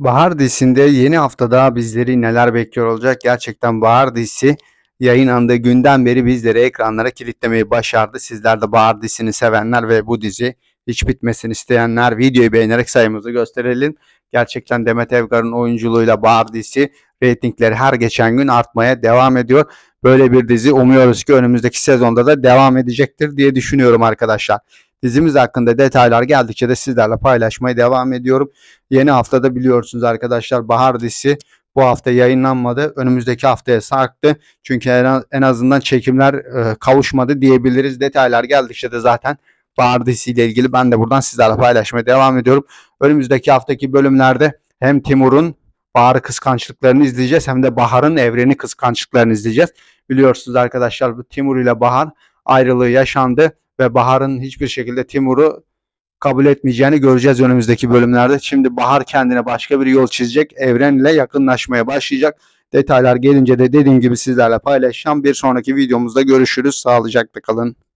Bahar dizisinde yeni haftada bizleri neler bekliyor olacak? Gerçekten Bahar dizisi yayınlandığı günden beri bizleri ekranlara kilitlemeyi başardı. Sizler de Bahar dizisini sevenler ve bu dizi hiç bitmesini isteyenler videoyu beğenerek sayımızı gösterelim. Gerçekten Demet Evgar'ın oyunculuğuyla Bahar dizisi reytingleri her geçen gün artmaya devam ediyor. Böyle bir dizi umuyoruz ki önümüzdeki sezonda da devam edecektir diye düşünüyorum arkadaşlar. Dizimiz hakkında detaylar geldikçe de sizlerle paylaşmaya devam ediyorum. Yeni haftada biliyorsunuz arkadaşlar Bahar dizisi bu hafta yayınlanmadı. Önümüzdeki haftaya sarktı. Çünkü en azından çekimler kavuşmadı diyebiliriz. Detaylar geldikçe de zaten Bahar dizisiyle ilgili ben de buradan sizlerle paylaşmaya devam ediyorum. Önümüzdeki haftaki bölümlerde hem Timur'un Bahar'ı kıskançlıklarını izleyeceğiz hem de Bahar'ın Evren'i kıskançlıklarını izleyeceğiz. Biliyorsunuz arkadaşlar bu Timur ile Bahar ayrılığı yaşandı ve Bahar'ın hiçbir şekilde Timur'u kabul etmeyeceğini göreceğiz önümüzdeki bölümlerde. Şimdi Bahar kendine başka bir yol çizecek. Evrenle yakınlaşmaya başlayacak. Detaylar gelince de dediğim gibi sizlerle paylaşacağım. Bir sonraki videomuzda görüşürüz. Sağlıcakla kalın.